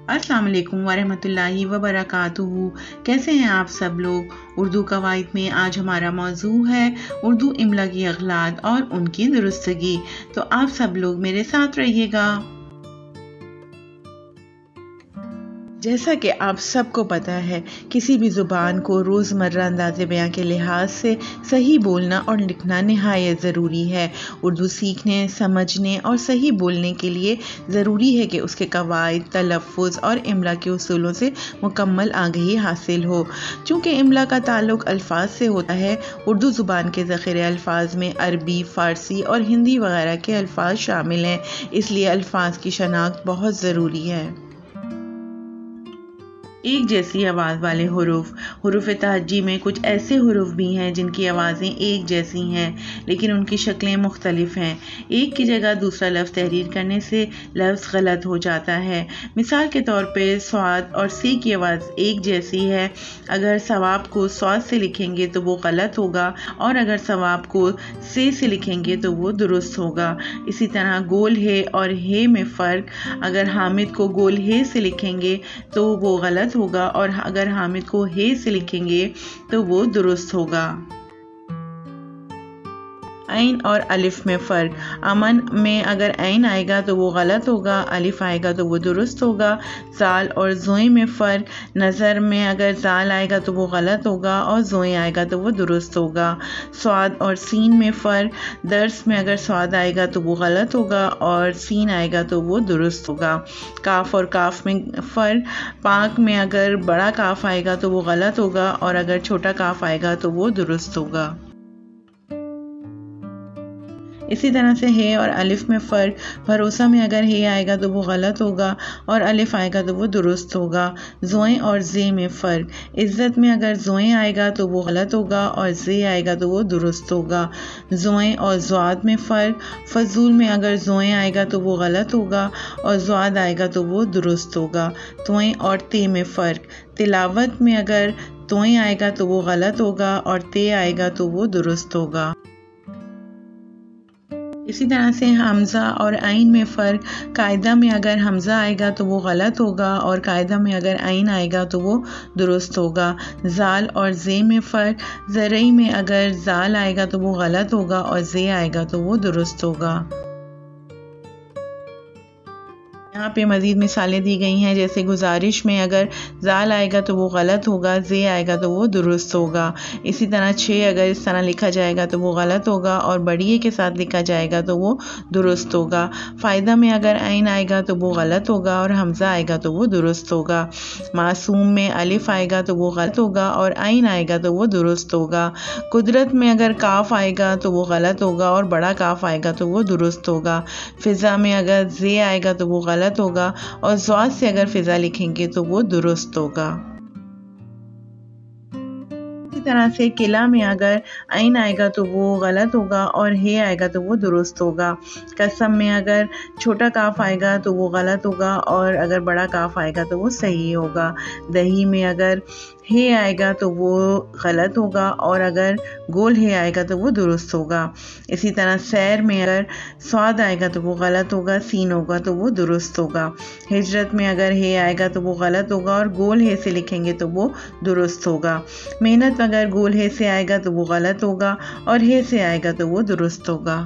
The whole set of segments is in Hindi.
अस्सलाम वालेकुम वरहमतुल्लाहि वबरकातुहू। कैसे हैं आप सब लोग। उर्दू कवायद में आज हमारा मौजू है उर्दू इमला की अगलात और उनकी दुरुस्तगी। तो आप सब लोग मेरे साथ रहिएगा। जैसा कि आप सबको पता है, किसी भी ज़ुबान को रोज़मर्रा अंदाज़े बयां के लिहाज से सही बोलना और लिखना नहायत ज़रूरी है। उर्दू सीखने, समझने और सही बोलने के लिए ज़रूरी है कि उसके कवायद, तलफ़्फ़ुज़ और इमला के उसूलों से मुकम्मल आगाही हासिल हो। चूँकि इमला का ताल्लुक़ अल्फाज से होता है, उर्दू ज़ुबान के ज़ख़ीरे अल्फाज में अरबी, फ़ारसी और हिंदी वगैरह के अल्फाज शामिल हैं, इसलिए अल्फाज की शनाख्त बहुत ज़रूरी है। एक जैसी आवाज़ वाले हुरूफ तहज्जी में कुछ ऐसे हुरूफ भी हैं जिनकी आवाज़ें एक जैसी हैं लेकिन उनकी शक्लें मुख्तलिफ हैं। एक की जगह दूसरा लफ्ज़ तहरीर करने से लफ्ज़ गलत हो जाता है। मिसाल के तौर पे स्वाद और सी की आवाज़ एक जैसी है। अगर सवाब को स्वाद से लिखेंगे तो वो गलत होगा और अगर सवाब को से लिखेंगे तो वो दुरुस्त होगा। इसी तरह गोल है और हे में फ़र्क, अगर हामिद को गोल है से लिखेंगे तो वो गलत होगा और अगर हामिद को हे से लिखेंगे तो वो दुरुस्त होगा। ऐन और अलिफ में फ़र्क, अमन में अगर ऐन आएगा तो वो गलत होगा, अलिफ आएगा तो वो दुरुस्त होगा। ज़ाल और ज़ोए में फ़र्क, नज़र में अगर ज़ाल आएगा तो वो गलत होगा और ज़ोए आएगा तो वो दुरुस्त होगा। स्वाद और सीन में फ़र्क, दर्स में अगर स्वाद आएगा तो वो गलत होगा और सीन आएगा तो वो दुरुस्त होगा। काफ और काफ में फ़र्क, पाक में अगर बड़ा काफ आएगा तो वो गलत होगा और अगर छोटा काफ आएगा तो वो दुरुस्त होगा। इसी तरह से हे और अलिफ में फ़र्क, भरोसा में अगर हे आएगा तो वो गलत होगा और अलिफ आएगा तो वो दुरुस्त होगा। ज़ोए और ज़े में फ़र्क, इज़्ज़त में अगर ज़ोए आएगा तो वो गलत होगा और ज़े आएगा तो वो दुरुस्त होगा। ज़ोए और ज़्वाद में फ़र्क, फ़ज़ूल में अगर ज़ोए आएगा तो वो गलत होगा और ज़्वाद आएगा तो वो दुरुस्त होगा। तोए और ते में फ़र्क, तिलावत में अगर तोए आएगा तो वो गलत होगा और ते आएगा तो वो दुरुस्त होगा। इसी तरह से हमज़ा और आइन में फ़र्क, कायदा में अगर हमज़ा आएगा तो वो गलत होगा और कायदा में अगर आइन आएगा तो वो दुरुस्त होगा। ज़ाल और ज़े में फ़र्क, ज़रई में अगर ज़ाल आएगा तो वो गलत होगा और ज़े आएगा तो वो दुरुस्त होगा। यहाँ पे मज़ीद मिसालें दी गई हैं, जैसे गुजारिश में अगर ज़ाल आएगा तो वो गलत होगा, ज़े आएगा तो वो दुरुस्त होगा। इसी तरह 6 अगर इस तरह लिखा जाएगा तो वो गलत होगा और बढ़िए के साथ लिखा जाएगा तो वो दुरुस्त होगा। फ़ायदा में अगर आइन आएगा तो वो गलत होगा और हमज़ा आएगा तो वो दुरुस्त होगा। मासूम में अलिफ आएगा तो वो गलत होगा और आइन आएगा तो वो दुरुस्त होगा। कुदरत में अगर काफ आएगा तो वो गलत होगा और बड़ा काफ आएगा तो वो दुरुस्त होगा। फ़िज़ा में अगर ज़े आएगा तो वो गलत होगा और ज़्वाद से अगर फ़िज़ा लिखेंगे तो वो दुरुस्त होगा। इसी तरह से किला में अगर आइन आएगा तो वो गलत होगा और हे आएगा तो वो दुरुस्त होगा। कसम में अगर छोटा काफ आएगा तो वो गलत होगा और अगर बड़ा काफ आएगा तो वो सही होगा। दही में अगर हे आएगा तो वो गलत होगा और अगर गोल हे आएगा तो वो दुरुस्त होगा। इसी तरह सैर में अगर स्वाद आएगा तो वो गलत होगा, सीन होगा तो वो दुरुस्त होगा। हिजरत में अगर हे आएगा तो वो गलत होगा और गोल हे से लिखेंगे तो वो दुरुस्त होगा। मेहनत अगर गोल हे से आएगा तो वो गलत होगा और हे से आएगा तो वो दुरुस्त होगा।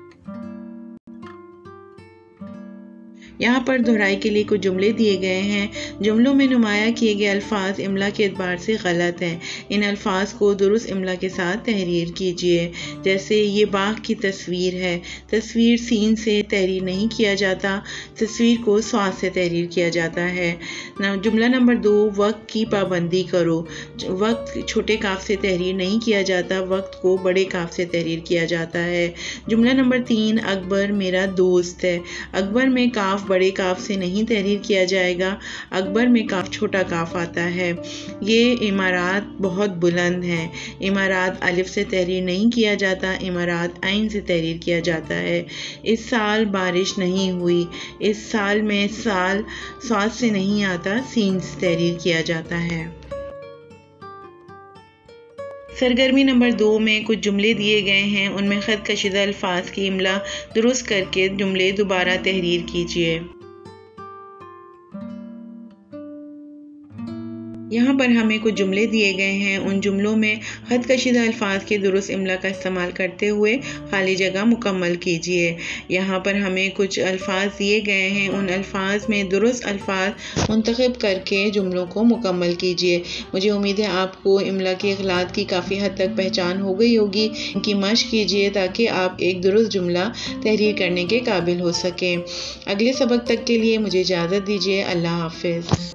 यहाँ पर दोहराई के लिए कुछ जुमले दिए गए हैं। जुमलों में नुमाया किए गए अल्फाज इमला के एतबार से गलत हैं। इन अल्फाज को दुरुस्त इमला के साथ तहरीर कीजिए। जैसे ये बाग की तस्वीर है, तस्वीर सीन से तहरीर नहीं किया जाता, तस्वीर को स्वाद से तहरीर किया जाता है। जुमला नंबर 2, वक्त की पाबंदी करो। वक्त छोटे काफ से तहरीर नहीं किया जाता, वक्त को बड़े काफ से तहरीर किया जाता है। जुमला नंबर 3, अकबर मेरा दोस्त है। अकबर में काफ बड़े काफ से नहीं तहरीर किया जाएगा, अकबर में काफ छोटा काफ आता है। ये इमारात बहुत बुलंद है। इमारात अलिफ से तहरीर नहीं किया जाता, इमारात आइन से तहरीर किया जाता है। इस साल बारिश नहीं हुई। इस साल में साल स्वाद से नहीं आता, सीन से तहरीर किया जाता है। सरगर्मी नंबर 2 में कुछ जुमले दिए गए हैं, उनमें ख़त कशीदा अल्फाज की इमला दुरुस्त करके जुमले दोबारा तहरीर कीजिए। यहाँ पर हमें कुछ जुमले दिए गए हैं। उन जुमलों में ख़त कशीदा अल्फाज के दुरुस्त इमला का इस्तेमाल करते हुए खाली जगह मुकम्मल कीजिए। यहाँ पर हमें कुछ अल्फाज दिए गए हैं। उन अल्फाज में दुरुस्त अल्फाज मुंतखब करके जुमलों को मुकम्मल कीजिए। मुझे उम्मीद है आपको इमला के इग़लात की काफ़ी हद तक पहचान हो गई होगी। इनकी मश्क कीजिए ताकि आप एक दुरुस्त जुमला तहरीर करने के काबिल हो सकें। अगले सबक तक के लिए मुझे इजाज़त दीजिए। अल्लाह हाफ़िज़।